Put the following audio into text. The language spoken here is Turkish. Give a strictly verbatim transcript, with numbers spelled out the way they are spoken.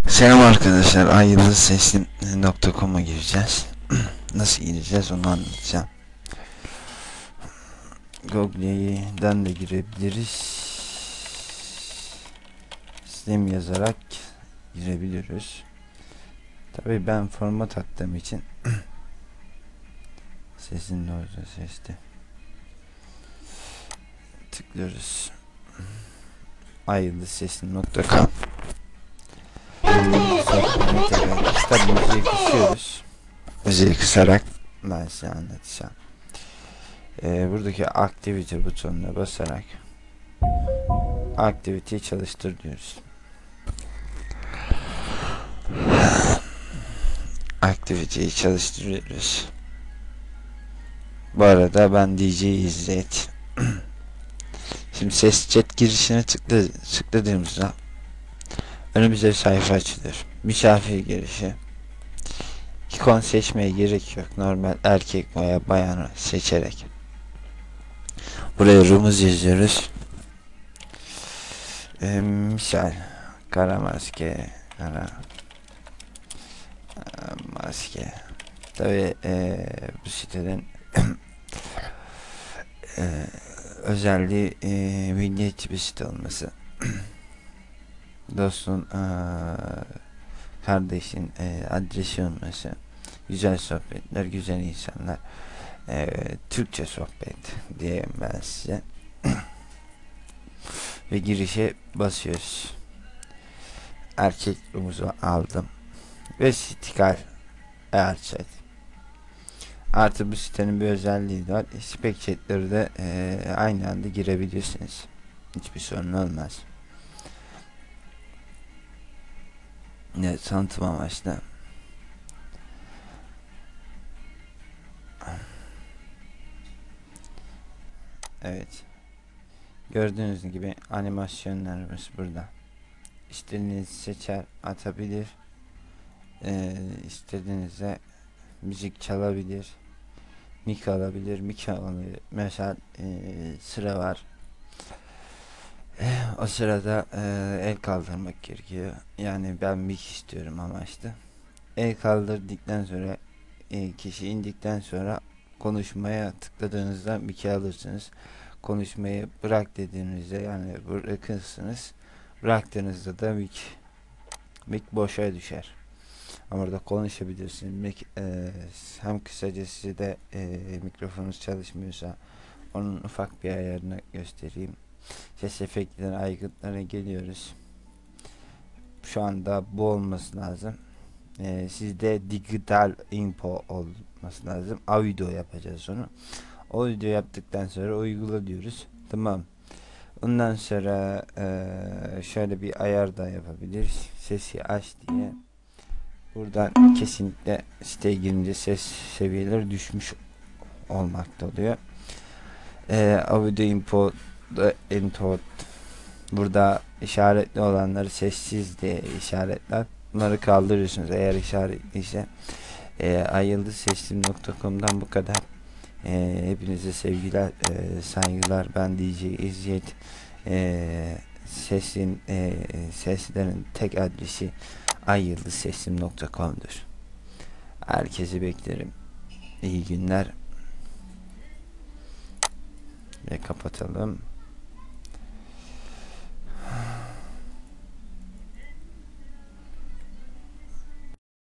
Selam arkadaşlar, ay yıldız sesim nokta com'a gireceğiz. Nasıl gireceğiz onu anlatacağım. Google'den de girebiliriz. Sistem yazarak girebiliriz. Tabii ben format attığım için sesin orada sesti. Tıklıyoruz. ay yıldız sesim nokta com. Tabii müziği kısıyoruz. Müziği kısarak ben size anlatacağım. Ee, buradaki aktivite butonuna basarak aktiviteyi çalıştır diyoruz. Aktiviteyi çalıştırıyoruz. Bu arada ben D J İzzet. Şimdi ses chat girişine tıkla, tıkladığımızda önümüzde bir sayfa açılır. Misafir girişi. İkon seçmeye gerek yok. Normal erkek veya bayanı seçerek buraya rumuz yazıyoruz. Ee, misal kara maske, kara maske. Tabii ee, bu siteden ee, özelliği ee, milliyetçi bir site olması. Dostun, ee, kardeşin ee, adresi olması. Güzel sohbetler, güzel insanlar. Ee, Türkçe sohbet diyeyim ben size. Ve girişe basıyoruz. Erkek rumuzu aldım. Ve stikal eğer artı bu sitenin bir özelliği var. Spek chatleri de e, aynı anda girebilirsiniz. Hiçbir sorun olmaz. Evet, tanıtım amaçlı. Evet. Gördüğünüz gibi animasyonlarımız burada. İstediğinizi seçer atabilir. Ee, istediğinizde müzik çalabilir. Mik alabilir. Mik alabilir. Mesela e, sıra var. E, o sırada e, el kaldırmak gerekiyor. Yani ben mik istiyorum amaçlı. El kaldırdıktan sonra e, kişi indikten sonra konuşmaya tıkladığınızda miki alırsınız. Konuşmayı bırak dediğinizde yani bırakırsınız. Bıraktığınızda da mik mik boşa düşer. Ama orada konuşabilirsiniz. Mik, e, hem kısaca size de e, mikrofonunuz çalışmıyorsa onun ufak bir ayarını göstereyim. Ses efektlerine, aygıtlara geliyoruz. Şu anda bu olması lazım. Ee, sizde digital info olması lazım. Audio yapacağız onu. O video yaptıktan sonra uygula diyoruz. Tamam. Ondan sonra ee, şöyle bir ayar da yapabiliriz. Sesi aç diye. Buradan kesinlikle siteye girince ses seviyeleri düşmüş olmakta oluyor. Ee, audio info input burada işaretli olanları sessiz diye işaretler. Bunları kaldırıyorsunuz eğer işaretliyse. E, ay yıldız sesim nokta com'dan bu kadar. E, hepinize sevgiler, e, saygılar. Ben D J İzzet. E, sesin e, seslerin tek adresi ay yıldız sesim nokta com'dur. Herkesi beklerim. İyi günler. Ve kapatalım.